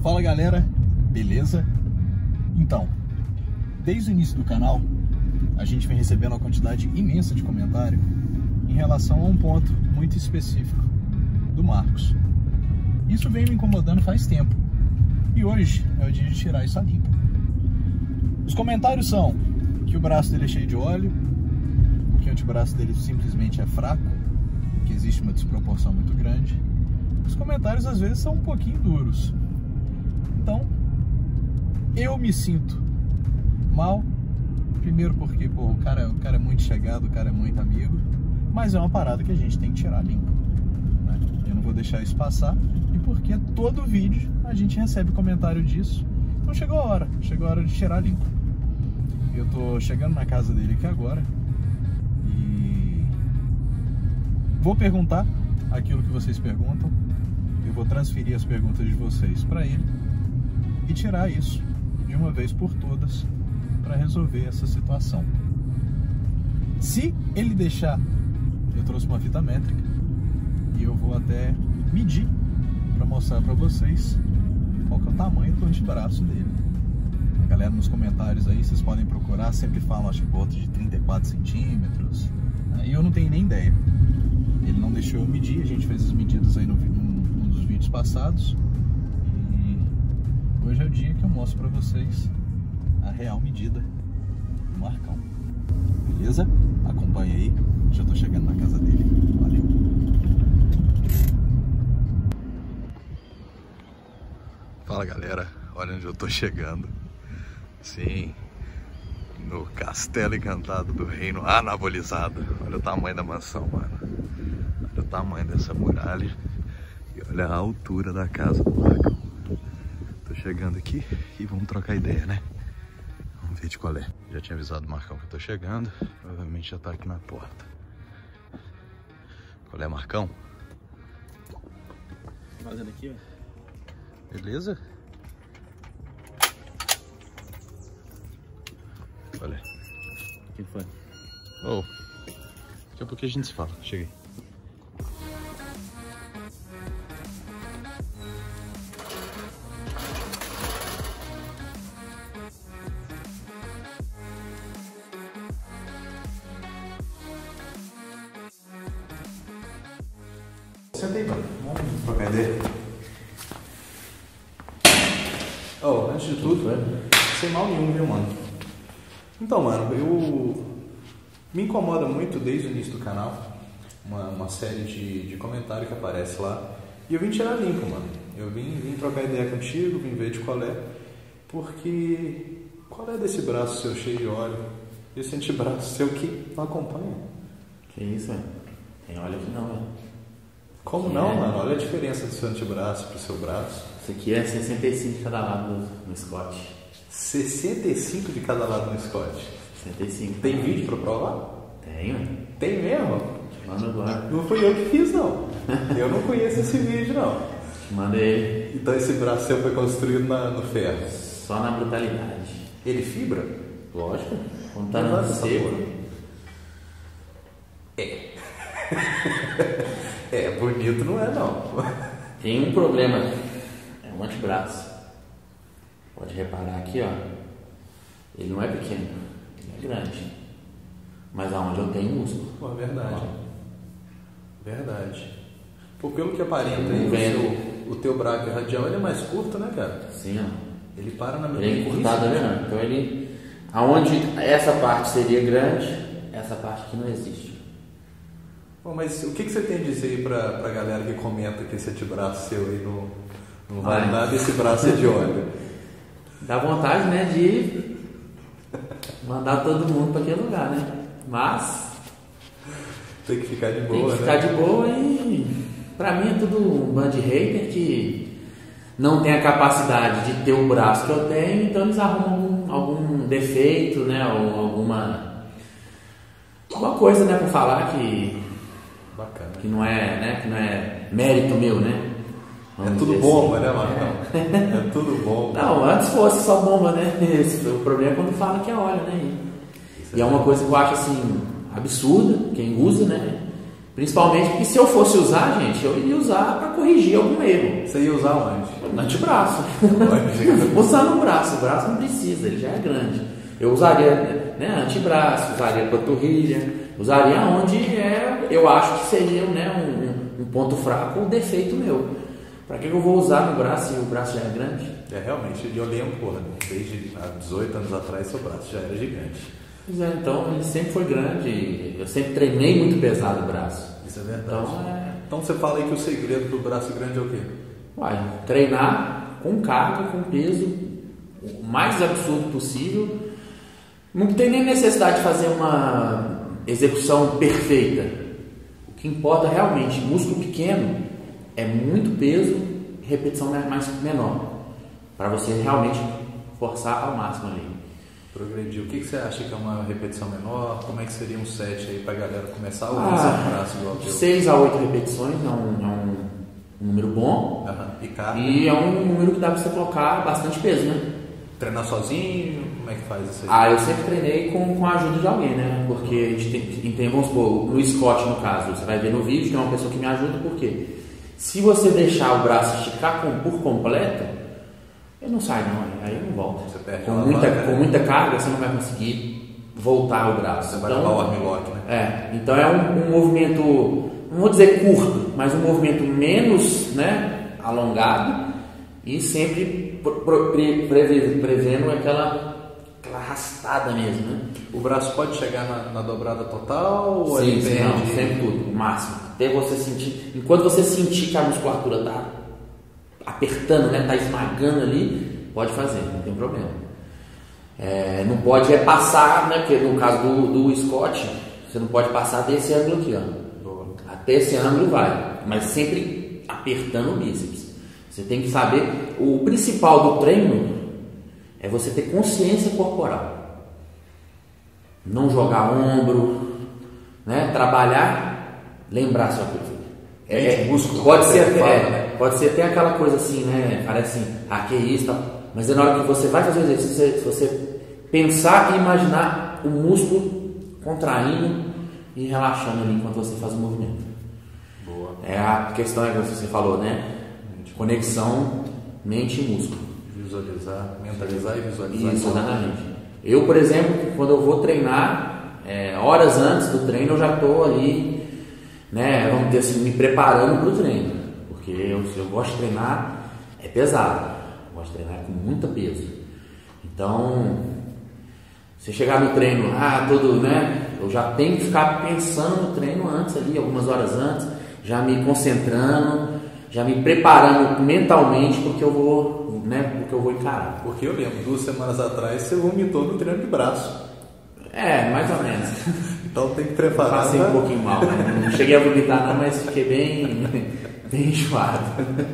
Fala galera, beleza? Então, desde o início do canal, a gente vem recebendo uma quantidade imensa de comentário em relação a um ponto muito específico do Marcos. Isso vem me incomodando faz tempo e hoje é o dia de tirar isso a limpo. Os comentários são que o braço dele é cheio de óleo, que o antebraço dele simplesmente é fraco, que existe uma desproporção muito grande. Os comentários às vezes são um pouquinho duros. Então, eu me sinto mal. Primeiro porque, o cara é muito chegado, o cara é muito amigo. Mas é uma parada que a gente tem que tirar limpo, né? Eu não vou deixar isso passar. E porque todo vídeo a gente recebe comentário disso. Então chegou a hora de tirar limpo. Eu tô chegando na casa dele aqui agora e vou perguntar aquilo que vocês perguntam. Eu vou transferir as perguntas de vocês para ele e tirar isso de uma vez por todas para resolver essa situação. Se ele deixar, eu trouxe uma fita métrica e eu vou até medir para mostrar para vocês qual que é o tamanho do antebraço dele. A galera nos comentários aí, vocês podem procurar, sempre falam, acho que por volta de 34 centímetros. E eu não tenho nem ideia. Ele não deixou eu medir, a gente fez as medidas aí num dos vídeos passados. E hoje é o dia que eu mostro pra vocês a real medida do Marcão. Beleza? Acompanha aí, já tô chegando na casa dele. Valeu! Fala galera, olha onde eu tô chegando. Sim, no Castelo Encantado do Reino Anabolizado. Olha o tamanho da mansão, mano. Olha o tamanho dessa muralha. E olha a altura da casa do Marcão. Tô chegando aqui e vamos trocar ideia, né? Vamos ver de qual é. Já tinha avisado o Marcão que eu tô chegando. Provavelmente já tá aqui na porta. Qual é, Marcão? Fazendo aqui, ó. Beleza? Olha. O que foi? Oh, daqui a pouco a gente se fala. Cheguei. Senta aí, mano. Vamos trocar ideia. Oh, antes de tudo, sem mal nenhum, viu, mano? Então, mano, me incomoda muito desde o início do canal uma série de comentários que aparece lá. E eu vim tirar limpo, mano. Eu vim trocar ideia contigo, vim ver de qual é. Porque qual é desse braço seu cheio de óleo? Esse antebraço seu que não acompanha? Que isso, velho? Tem óleo aqui não, velho. Como não, mano? Olha a diferença do seu antebraço pro seu braço. Isso aqui é 65 de cada lado no Scott. 65 de cada lado no Scott. 65. Tem vídeo pra provar? Tenho. Tem mesmo? Te mando agora. Não fui eu que fiz, não. Eu não conheço esse vídeo, não. Te mando ele. Então esse braço seu foi construído no ferro? Só na brutalidade. Ele fibra? Lógico. Quando tá no seco. É, bonito não é, não. Tem um problema. É um antebraço. Pode reparar aqui, ó. Ele não é pequeno. Ele é grande. Mas aonde eu tenho músculo. Pô, verdade. Verdade. Pô, pelo que aparenta aí, o teu braço radial ele é mais curto, né, cara? Sim, ó. Ele para na mesma. Ele é encurtado, né? Então ele... Aonde essa parte seria grande, essa parte aqui não existe. Bom, mas o que você tem a dizer aí pra galera que comenta que esse antebraço seu aí não vale nada e esse braço é de óleo? Dá vontade, né, de mandar todo mundo para aquele lugar, né? Mas tem que ficar de boa, tem que ficar de boa e pra mim é tudo um bando de hater que não tem a capacidade de ter o braço que eu tenho, então eles arrumam algum defeito, né, ou alguma coisa, né, para falar que bacana, que não é, né, que não é mérito meu, né? É tudo bomba, né, Marcão? É tudo bomba. Não, antes fosse só bomba, né? O problema é quando fala que é óleo, né? E é uma coisa que eu acho assim absurda, quem usa, né? Principalmente porque se eu fosse usar, gente, eu iria usar para corrigir algum erro. Você ia usar onde? No antebraço. Usando o braço não precisa, ele já é grande. Eu usaria, né, antebraço, usaria panturrilha, usaria onde eu acho que seria, né, um ponto fraco ou defeito meu. Para que eu vou usar no braço se o braço já é grande? Realmente, eu lembro, desde há 18 anos atrás, seu braço já era gigante. Pois é, então ele sempre foi grande, eu sempre treinei muito pesado o braço. Isso é verdade. Então você fala aí que o segredo do braço grande é o quê? Treinar com carga, com peso, o mais absurdo possível. Não tem nem necessidade de fazer uma execução perfeita. O que importa realmente, músculo pequeno, é muito peso e repetição menor, para você realmente forçar ao máximo ali. Progredir. O que você acha que é uma repetição menor? Como é que seria um set aí para a galera começar a usar o braço igual teu? 6 a 8 repetições é um número bom. E carga? E é um número que dá para você colocar bastante peso, né? Treinar sozinho? Como é que faz isso aí? Eu sempre treinei com a ajuda de alguém, né? Porque a gente tem, vamos supor, no Scott, no caso, você vai ver no vídeo, tem uma pessoa que me ajuda, por quê? Se você deixar o braço esticar por completo, ele não sai não, aí não volta. Você perde com muita carga, você não vai conseguir voltar o braço. Você vai levar o armlock, né? Então é um movimento, não vou dizer curto, mas um movimento menos, né, alongado e sempre prevendo aquela arrastada mesmo, né? O braço pode chegar na dobrada total? Ou sim, sempre tudo, o máximo. Até você sentir, enquanto você sentir que a musculatura está apertando, né, tá esmagando ali, pode fazer, não tem problema. Não pode passar, né, porque no caso do Scott, você não pode passar desse ângulo aqui, ó. Até esse ângulo vai, mas sempre apertando o bíceps. Você tem que saber, o principal do treino é você ter consciência corporal. Não jogar ombro, né, trabalhar, lembrar sua coisa. Músculo. Pode ser até aquela coisa assim, né? Parece assim, que é isso, tá? Mas é na hora que você vai fazer o exercício, se você pensar e imaginar o músculo contraindo e relaxando ali enquanto você faz o movimento. Boa. A questão é que você falou, né? Conexão mente e músculo. Visualizar, mentalizar e visualizar. Isso, exatamente. Eu, por exemplo, quando eu vou treinar, horas antes do treino eu já estou ali, né? Vamos dizer assim, me preparando para o treino. Porque eu gosto de treinar, é pesado. Eu gosto de treinar com muito peso. Então, você chegar no treino, né? Eu já tenho que ficar pensando no treino antes ali, algumas horas antes, já me concentrando, já me preparando mentalmente porque eu vou, né? Porque eu vou encarar. Porque eu lembro, 2 semanas atrás você vomitou no treino de braço. Mais ou menos. Então tem que preparar. Passei um pouquinho mal, né? Não cheguei a vomitar não, mas fiquei bem enjoado.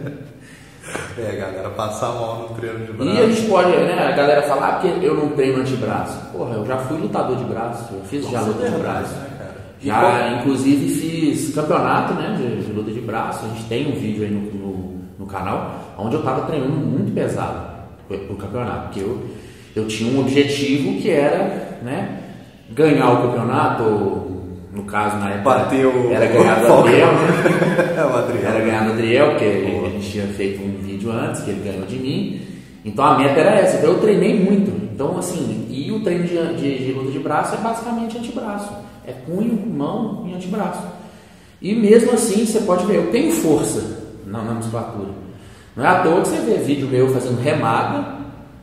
Galera, passar mal no treino de braço. E a gente pode, né? A galera fala, porque eu não treino antebraço. Porra, eu já fui lutador de braço, eu fiz já luta de braço. Né, cara? Já, inclusive, fiz campeonato, né, de luta de braço. A gente tem um vídeo aí no canal, onde eu tava treinando muito pesado pro campeonato, porque eu tinha um objetivo que era, né, ganhar o campeonato, ou, no caso, na época, era ganhar do Adriel, né? Era ganhar do Adriel, porque a gente tinha feito um vídeo antes, que ele ganhou de mim. Então a meta era essa, então eu treinei muito. Então, assim, e o treino de luta de braço é basicamente antebraço. É punho, mão e antebraço. E mesmo assim, você pode ver, eu tenho força na musculatura. Não é à toa que você vê vídeo meu fazendo remada.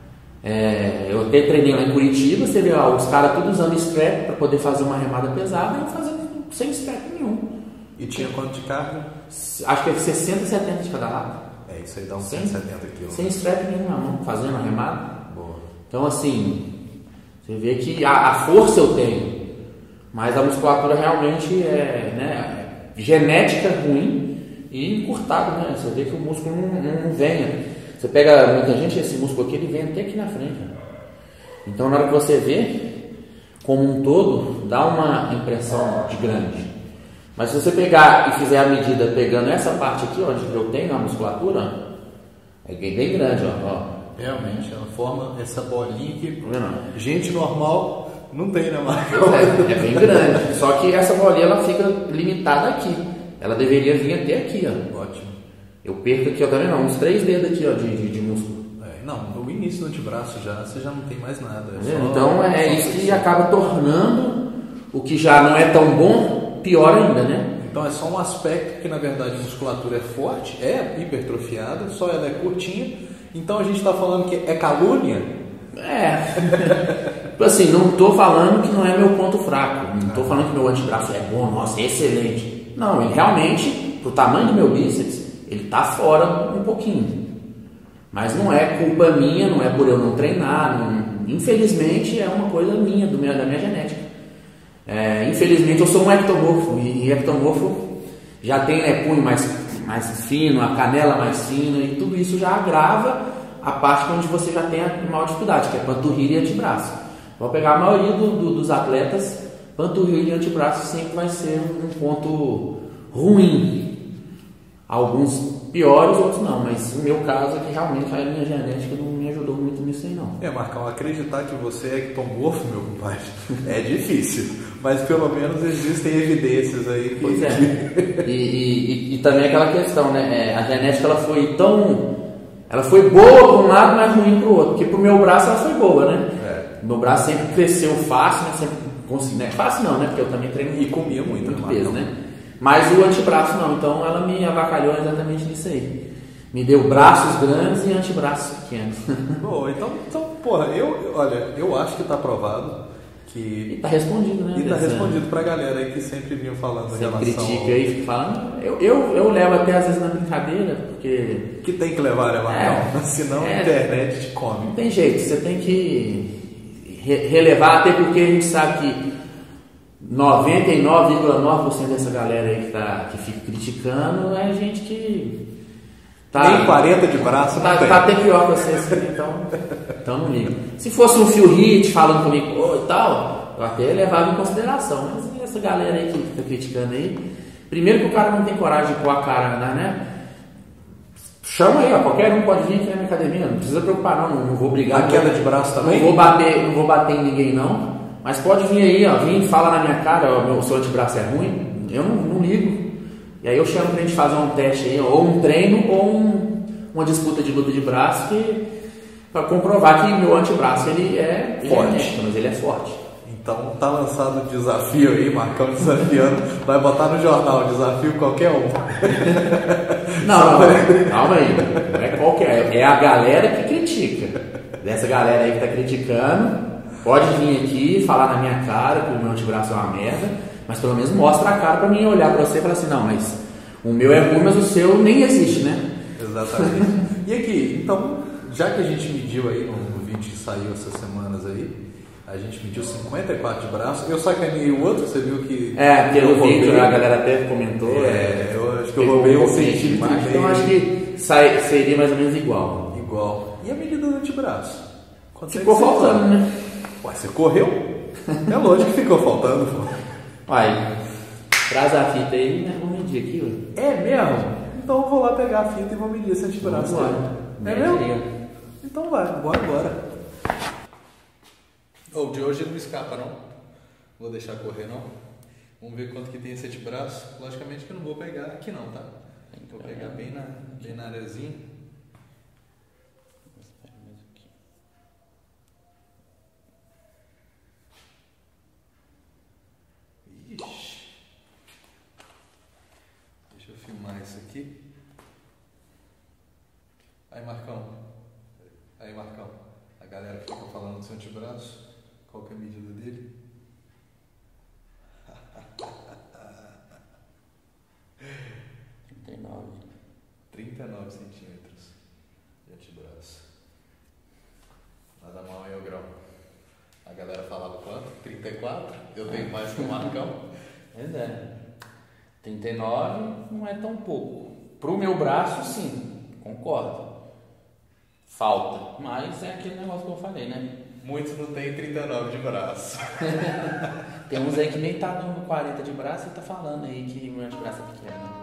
Eu até treinei lá em Curitiba, você vê os caras todos usando strap para poder fazer uma remada pesada e eu fazendo sem strap nenhum. E tinha quanto de carga? Acho que é 60, 70 de cada lado. Isso aí dá uns 170 quilos. Sem strap nenhum na mão, fazendo a remada. Boa. Então, assim, você vê que a força eu tenho, mas a musculatura realmente é genética ruim e encurtado, né? Você vê que o músculo não vem. Você pega muita gente, esse músculo aqui, ele vem até aqui na frente. Né? Então, na hora que você vê, como um todo, dá uma impressão de grande. Mas se você pegar e fizer a medida pegando essa parte aqui, onde eu tenho a musculatura, é bem grande, ó. Realmente, ela forma essa bolinha que gente normal Não tem, né, Marcão? É bem grande. Só que essa bolinha ela fica limitada aqui. Ela deveria vir até aqui, ó. Ótimo. Eu perco aqui, ó, tá vendo? Uns 3 dedos aqui, ó, de músculo. Não, no início do antebraço você já não tem mais nada. Então é isso que acaba tornando o que já não é tão bom, pior ainda, né? Então é só um aspecto que na verdade a musculatura é forte, é hipertrofiada, só ela é curtinha. Então a gente está falando que é calúnia? Assim, não estou falando que não é meu ponto fraco. Não estou falando que meu antebraço é bom, nossa, é excelente. Não, ele realmente, pro tamanho do meu bíceps, ele tá fora um pouquinho. Mas não é culpa minha, não é por eu não treinar. Infelizmente é uma coisa minha, da minha genética. Infelizmente eu sou um ectomorfo. E ectomorfo já tem punho mais fino, a canela mais fina. E tudo isso já agrava a parte onde você já tem a maior dificuldade, que é panturrilha e antebraço. Vou pegar a maioria dos atletas, panturrilha e antebraço sempre vai ser um ponto ruim. Alguns piores, outros não, mas o meu caso é que realmente a minha genética não me ajudou muito nisso aí não. Marcão, acreditar que você é ectomorfo, meu compadre, é difícil, mas pelo menos existem evidências aí que... Pois é, e também aquela questão, né, a genética ela foi boa para um lado, mas ruim para o outro, porque pro meu braço ela foi boa, né? Meu braço sempre cresceu fácil, né? Sempre consegui, né? Fácil não, né? Porque eu também treino e comia muito peso, né? Mas o antebraço não, então ela me avacalhou exatamente nisso aí. Me deu braços grandes e antebraços pequenos. Bom, então porra, eu acho que está provado que... E está respondido, né? E está respondido pra galera aí que sempre vinha falando em relação... critica aí, fica falando. Eu levo até às vezes na brincadeira, porque... Que tem que levar, né, Marcão? Senão a internet te come. Não tem jeito, você tem que relevar, até porque a gente sabe que 99,9% dessa galera aí que fica criticando é gente que nem 40 de braço tá até pior que vocês, então não liga. Se fosse um Phil Heath falando comigo e tal, eu até levava em consideração, mas essa galera aí que fica criticando aí, primeiro que o cara não tem coragem de pôr a cara, né? Chama aí, ó, qualquer um pode vir aqui na minha academia, não precisa preocupar não vou brigar. A queda de braço também? Não vou bater em ninguém não. Mas pode vir aí, ó, vem e fala na minha cara, o seu antebraço é ruim, eu não ligo. E aí eu chamo pra gente fazer um teste aí, ou um treino, ou uma disputa de luta de braço, para comprovar que meu antebraço ele é forte, mas ele é forte. Então tá lançado o desafio aí, Marcão desafiando, vai botar no jornal, desafio qualquer um. Não, calma aí, não é qualquer, é a galera que critica. Dessa galera aí que tá criticando, pode vir aqui falar na minha cara que o meu antebraço é uma merda, mas pelo menos mostra a cara pra mim olhar pra você e falar assim, não, mas o meu é ruim, mas o seu nem existe, né? Exatamente. E aqui, então, já que a gente mediu aí no vídeo que saiu essas semanas aí, a gente mediu 54 de braço, eu sacaneei o outro, você viu que... pelo vídeo, a galera até comentou. Eu acho que eu roubei um centímetro. Então acho que seria mais ou menos igual. Igual. E a medida do antebraço? Ficou faltando, né? Ué, você correu? É lógico que ficou faltando. Vai, traz a fita aí, né? Vou medir aqui, ó. É mesmo? Então eu vou lá pegar a fita e vou medir esse antebraço. É mesmo? Então vai, bora agora. O de hoje não escapa, não. Vou deixar correr, não. Vamos ver quanto que tem esse antebraço. Logicamente que eu não vou pegar aqui não, tá? Vou pegar bem na areazinha. Ixi. Deixa eu filmar isso aqui. Aí, Marcão. A galera que fica falando do seu antebraço. Qual que é a medida dele? 39 centímetros de antebraço. Nada mal aí, ô grão. A galera falava quanto? 34? Eu tenho mais que o Marcão. Pois é. 39 não é tão pouco. Pro meu braço, sim, concordo. Falta, mas é aquele negócio que eu falei, né? Muitos não tem 39 de braço. Tem uns aí que nem tá dando 40 de braço e tá falando aí que o meu antebraço é pequeno.